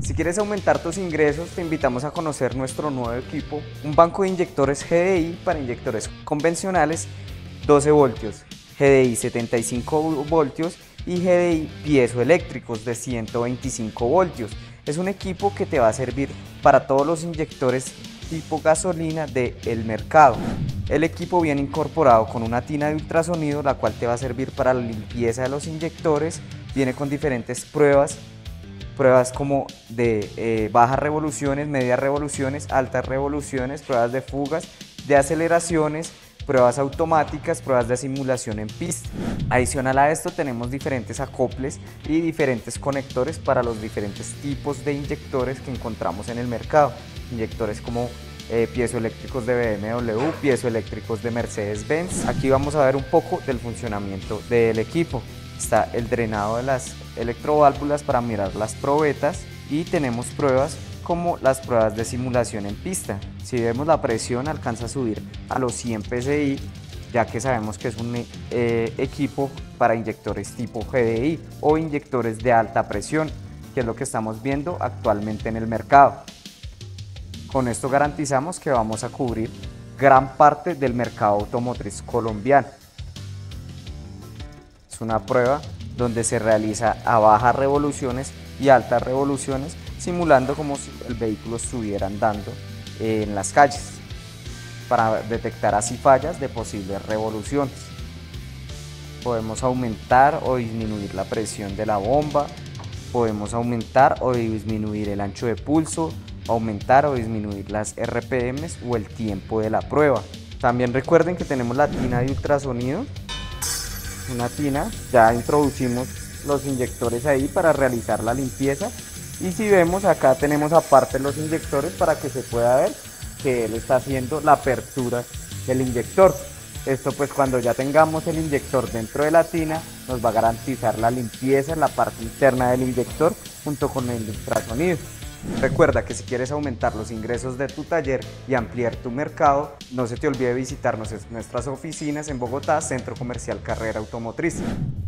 Si quieres aumentar tus ingresos, te invitamos a conocer nuestro nuevo equipo, un banco de inyectores GDI para inyectores convencionales 12 voltios, GDI 75 voltios y GDI piezoeléctricos de 125 voltios. Es un equipo que te va a servir para todos los inyectores tipo gasolina del mercado. El equipo viene incorporado con una tina de ultrasonido, la cual te va a servir para la limpieza de los inyectores. Viene con diferentes pruebas como de bajas revoluciones, medias revoluciones, altas revoluciones, pruebas de fugas, de aceleraciones, pruebas automáticas, pruebas de simulación en pista. Adicional a esto tenemos diferentes acoples y diferentes conectores para los diferentes tipos de inyectores que encontramos en el mercado. Inyectores como piezoeléctricos de BMW, piezoeléctricos de Mercedes-Benz. Aquí vamos a ver un poco del funcionamiento del equipo. Está el drenado de las electroválvulas para mirar las probetas y tenemos pruebas como las pruebas de simulación en pista. Si vemos, la presión alcanza a subir a los 100 psi, ya que sabemos que es un equipo para inyectores tipo GDI o inyectores de alta presión, que es lo que estamos viendo actualmente en el mercado. Con esto garantizamos que vamos a cubrir gran parte del mercado automotriz colombiano. Es una prueba donde se realiza a bajas revoluciones y altas revoluciones, simulando como si el vehículo estuviera andando en las calles, para detectar así fallas de posibles revoluciones. Podemos aumentar o disminuir la presión de la bomba, podemos aumentar o disminuir el ancho de pulso, aumentar o disminuir las RPMs o el tiempo de la prueba. También recuerden que tenemos la tina de ultrasonido, una tina, ya introducimos los inyectores ahí para realizar la limpieza, y si vemos, acá tenemos aparte los inyectores para que se pueda ver que él está haciendo la apertura del inyector. Esto pues cuando ya tengamos el inyector dentro de la tina nos va a garantizar la limpieza en la parte interna del inyector junto con el ultrasonido. Recuerda que si quieres aumentar los ingresos de tu taller y ampliar tu mercado, no se te olvide visitarnos en nuestras oficinas en Bogotá, Centro Comercial Carrera Automotriz.